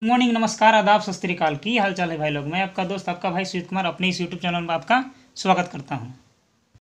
Morning, नमस्कार, आदाब, सत श्री अकाल। की हाल चाल है भाई लोग। मैं आपका दोस्त, आपका भाई सुजीत कुमार अपने इस यूट्यूब चैनल में आपका स्वागत करता हूं।